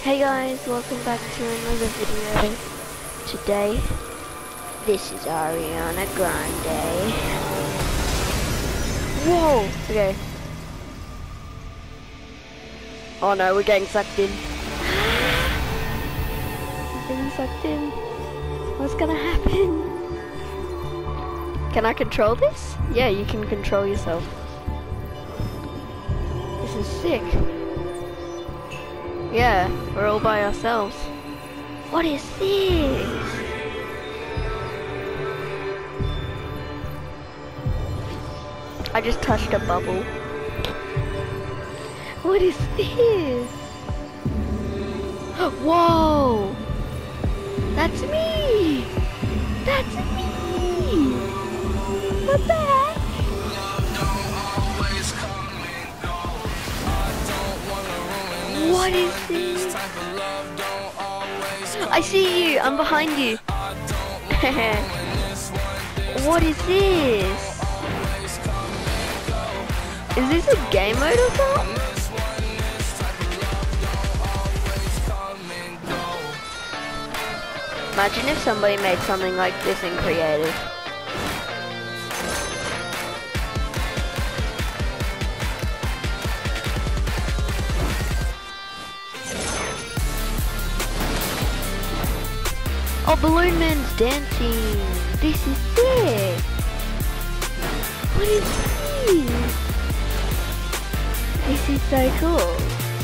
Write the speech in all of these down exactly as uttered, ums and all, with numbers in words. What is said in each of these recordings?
Hey guys, welcome back to another video. Today, this is Ariana Grande. Whoa! Okay. Oh no, we're getting sucked in. We're getting sucked in. What's gonna happen? Can I control this? Yeah, you can control yourself. This is sick. Yeah, we're all by ourselves. What is this? I just touched a bubble. What is this? Whoa! That's me! That's me! What the heck? What is this? I see you. I'm behind you. What is this? Is this a game mode or something? Imagine if somebody made something like this in creative. Oh, Balloon Man's dancing. This is sick. What is this? This is so cool.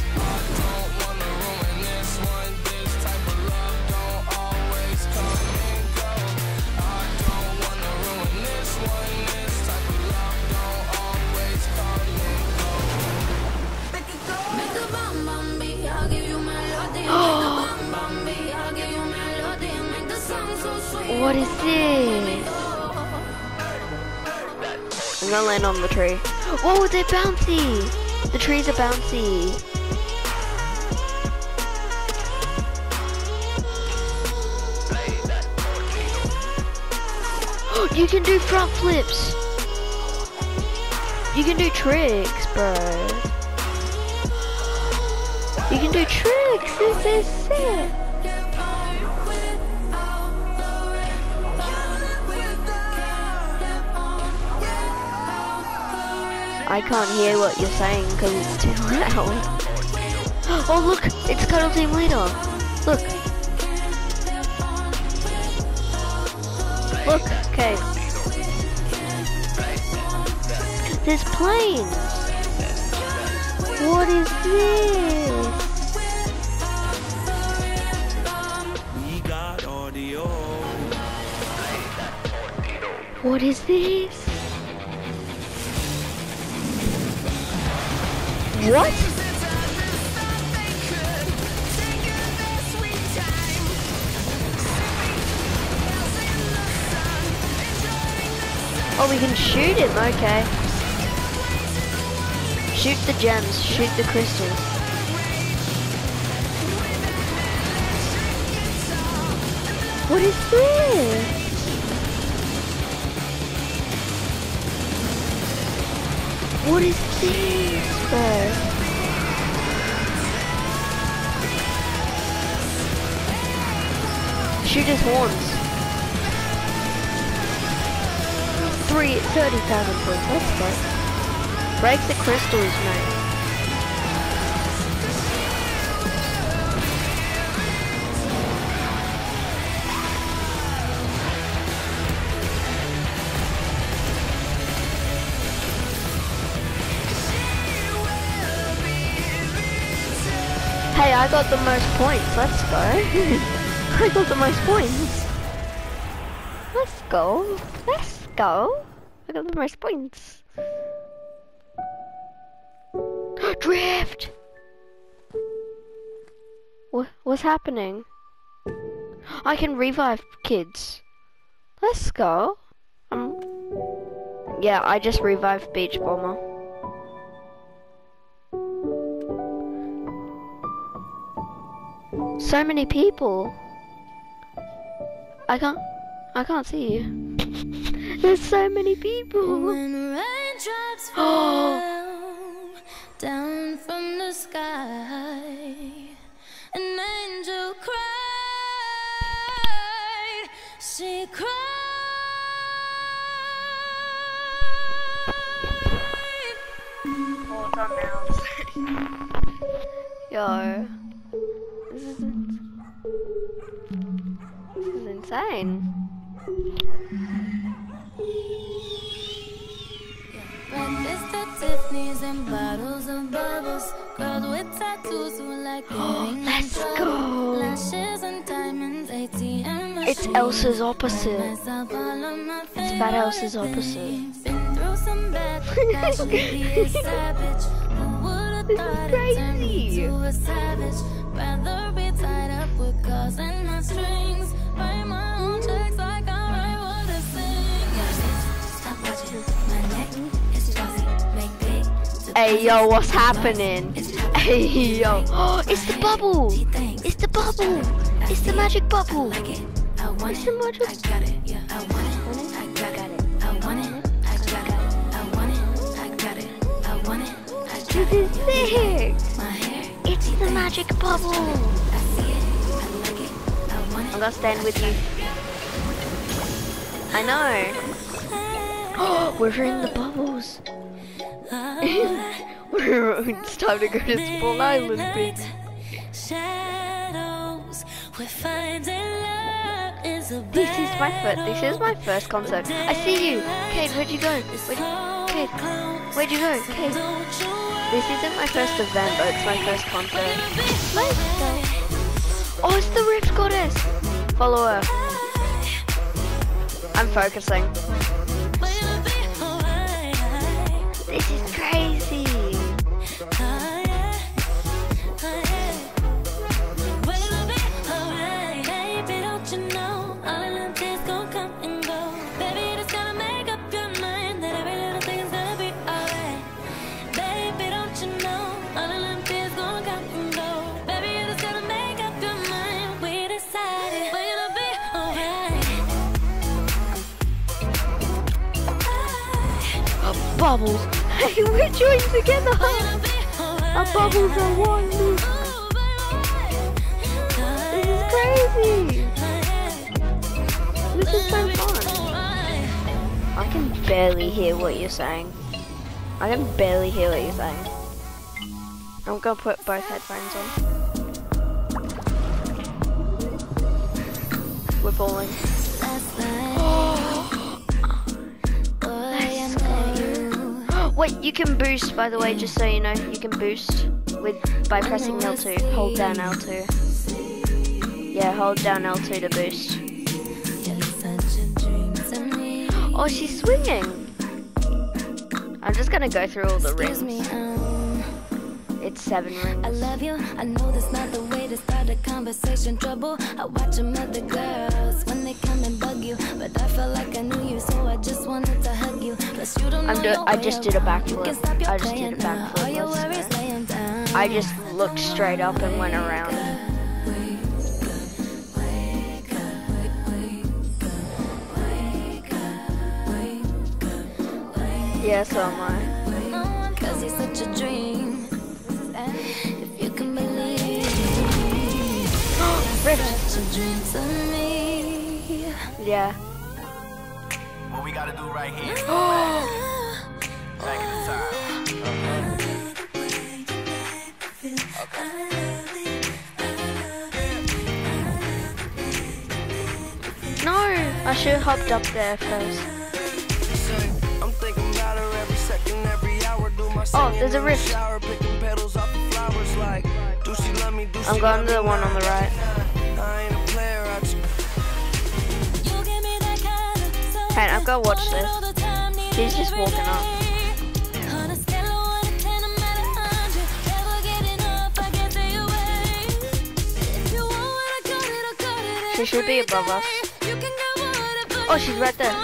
What is this? I'm gonna land on the tree. Whoa, they're bouncy! The trees are bouncy. You can do front flips! You can do tricks, bro. You can do tricks! This is sick! I can't hear what you're saying because it's too loud. Oh look, it's Cuddle Team Leader. Look. Look, okay. There's planes. What is this? What is this? What? Oh, we can shoot him, okay. Shoot the gems, shoot the crystals. What is this? What is this, bro? Shoot his horns. Three, thirty thousand points. Let's go. Break the crystals, man. Hey, I got the most points. Let's go. I got the most points. Let's go. Let's go. I got the most points. Drift! What, what's happening? I can revive kids. Let's go. Um, yeah, I just revived Beach Bomber. So many people. I can't, I can't see you. There's so many people. When raindrops fall down from the sky, and she cried. All thumbnails. Yo. This is, this is insane. Breakfast at Tiffany's and bottles of bubbles. Girls with tattoos who like getting Let's in trouble. go. Lashes and diamonds, A T M machines. It's Elsa's opposite. Myself all of my It's Fat Elsa's opposite. been through some bad, I should be a savage. Who would've This thought is it turned me crazy. to a savage? Rather be tied up with calls and my strings. Write my own checks like I write what I sing. Stop watching my neck. It's glossy, make big. Hey yo, what's happening? Hey yo. Oh, it's the bubble. It's the bubble. It's the magic bubble. I want It's it. the magic. I got it. Yeah, I want it. I got it. I want it. I got it. I want it. I got it. I want it. I got This is sick. it. My hair. It's the magic bubble. I see it. I like it. I want it. I'm gonna stand with you. I know. Oh, we're in the bubbles. We're, it's time to go to Spawn Island, bitch. Shadows. We're finding love is a This is my first. This is my first concert. I see you, Kate. Where'd you go? Where'd, Kate, where'd you go, Kate? This isn't my first event, but it's my first concert. Let's go. Oh, it's the Rift Goddess. Follow her. I'm focusing. This is crazy. Bubbles. Hey, we're joined together. Our bubbles are one. This is crazy. This is so fun. I can barely hear what you're saying. I can barely hear what you're saying. I'm gonna put both headphones on. We're falling. Wait, you can boost, by the way, just so you know. You can boost with by pressing L two. Hold down L two. Yeah, hold down L two to boost. Oh, she's swinging. I'm just gonna go through all the rings. It's seven rings. I love you. I know that's not the way to start a conversation. Trouble. I watch them other girls when they come and bug you, but I felt like I knew you, so I just wanted to hug you. Plus you don't I'm know do your I way just did a around. backflip. You can stop your I just playing did a now. All your backflip. worries laying down. I just looked straight up and went around. Yeah, so am I. Cause you're such a dream. If you can believe. Rift. Such a dream to me. Yeah. What we gotta do right here. Back in the time. No, I should have hopped up there first. I'm thinking about her every second, every hour. Do my Oh, there's a rift. shower, picking petals off the flowers like, do she love me? Do she I'm going love to the me one on the now? right. I ain't a player, I just Hey, I've got to watch this. She's just walking up. She should be above us. Oh, she's right there.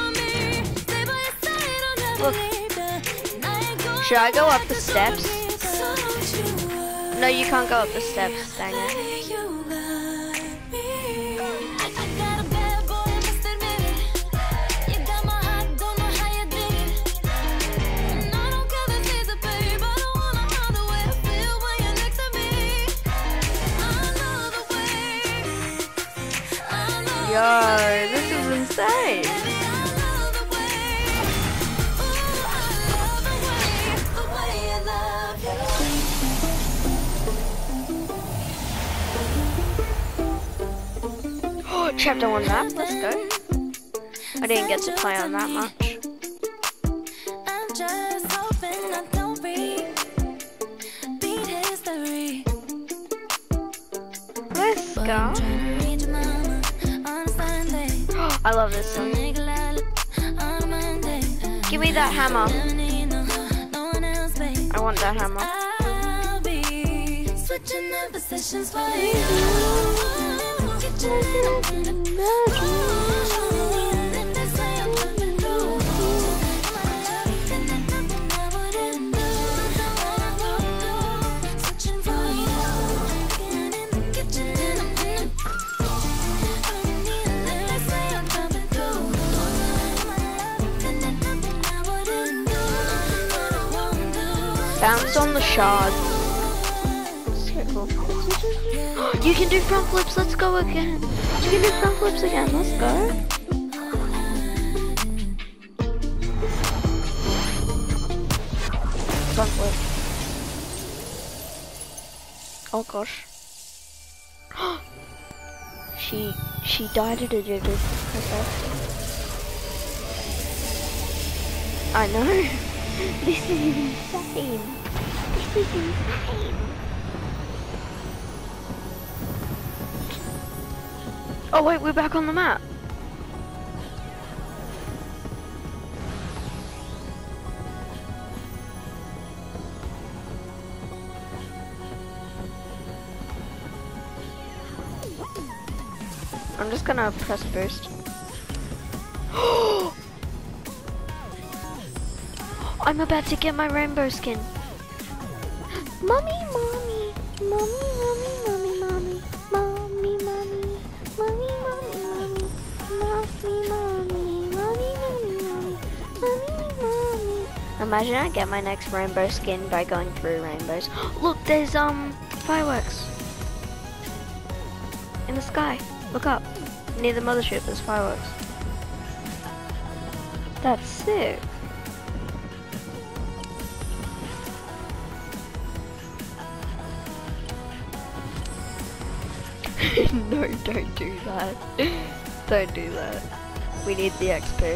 Look. Should I go up the steps? No, you can't go up the steps, dang it. Yo, this is insane. Baby, I love the way, ooh, I love the way, the way I love you. Oh, chapter one map, let's go. I didn't get to play on that much. I'm just hoping I don't repeat history. Let's But go. I'm trying to read your mama on Sunday. I love this song. Make a lot on Monday. Give me that hammer. Never need no, no one else, babe. I want that hammer. I'll be switching up positions for you. Get your little ooh, and they say I'm coming through. My love, and there's nothing I wouldn't do. What I won't do, switching for you. Getting in the kitchen and I'm in the and they say I'm coming through. My love, and there's nothing I wouldn't do. What I won't do. Bounce on the shard. So cool. You can do front flips, let's go again. You can do front flips again, let's go. Front flip. Oh gosh. she she died at a digit herself. I know. This is insane. This is insane. Oh wait, we're back on the map. I'm just gonna press boost. I'm about to get my rainbow skin. Mommy, mommy, mommy, mommy, mommy, mommy, mommy, mommy, mommy, mommy, mommy, mommy, mommy, mommy, mommy, mommy, mommy, mommy. Imagine I get my next rainbow skin by going through rainbows. Look, there's um fireworks in the sky. Look up. Near the mothership, there's fireworks. That's sick. No, don't do that. Don't do that. We need the X P.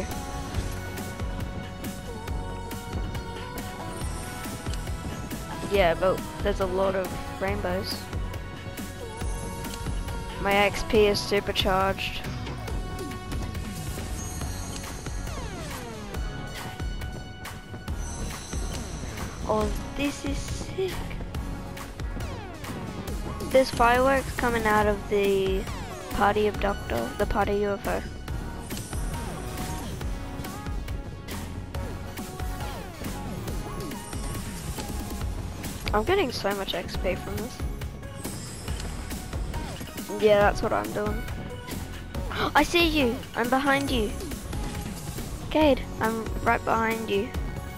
Yeah, but there's a lot of rainbows. My X P is supercharged. Oh, this is sick. There's fireworks coming out of the party abductor, the party U F O. I'm getting so much X P from this. Yeah, that's what I'm doing. I see you! I'm behind you. Cade, I'm right behind you.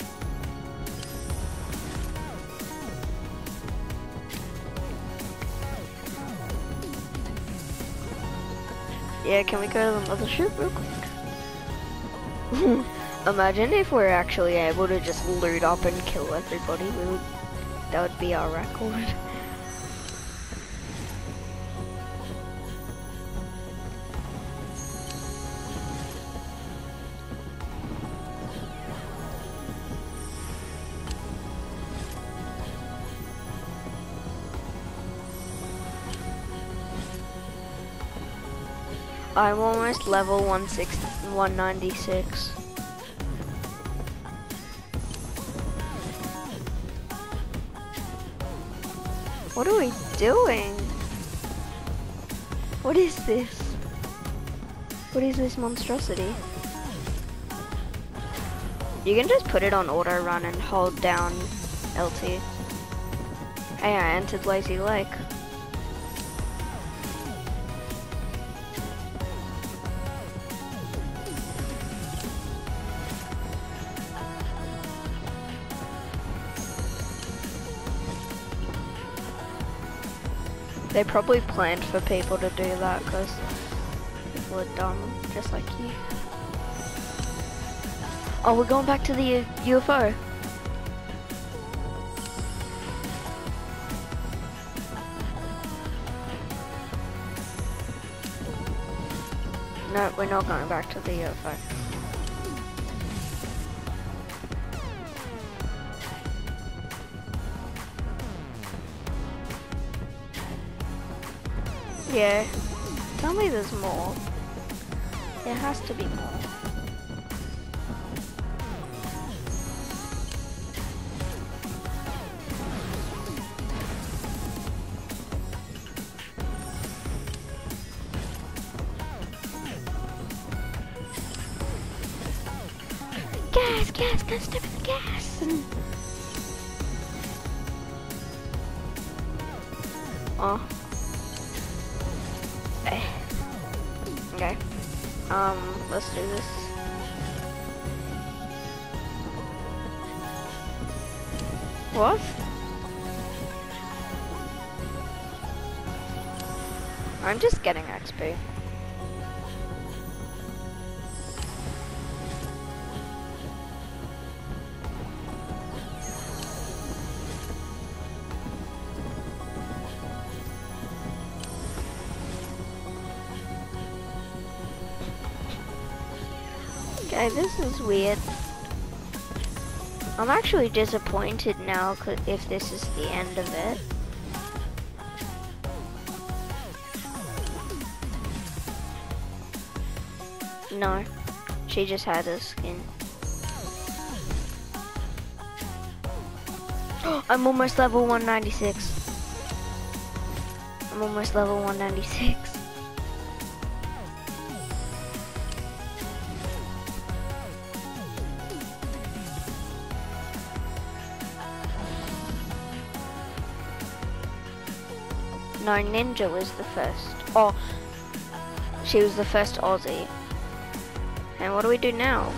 Yeah, can we go to the mothership real quick? Imagine if we're actually able to just loot up and kill everybody. We would, that would be our record. I'm almost level one sixty, one ninety-six. What are we doing? What is this? What is this monstrosity? You can just put it on auto run and hold down L T. Hey, I entered Lazy Lake. They probably planned for people to do that because people are dumb, just like you. Oh, we're going back to the U F O. No, we're not going back to the U F O. Yeah. Tell me there's more. There has to be more. Gas, gas, gas, step in the gas. Oh. Eh. Okay. Um, let's do this. What? I'm just getting X P. Okay, this is weird. I'm actually disappointed now 'cause if this is the end of it. No, she just had a skin. I'm almost level one ninety-six. I'm almost level one ninety-six. No, Ninja was the first. Oh, she was the first Aussie. And what do we do now?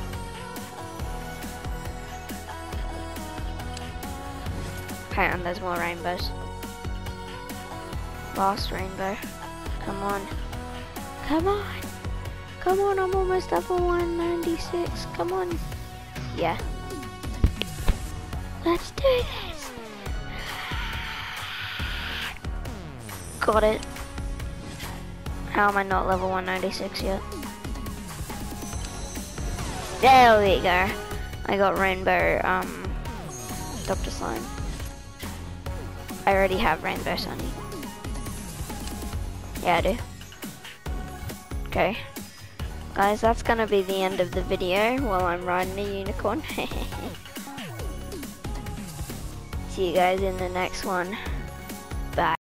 Hang on, there's more rainbows. Last rainbow. Come on. Come on. Come on, I'm almost level one ninety-six. Come on. Yeah. Let's do this. Got it. How am I not level one ninety-six yet? There we go. I got Rainbow, um, Doctor Slime. I already have Rainbow Sunny. Yeah, I do. Okay. Guys, that's gonna be the end of the video while I'm riding a unicorn. See you guys in the next one. Bye.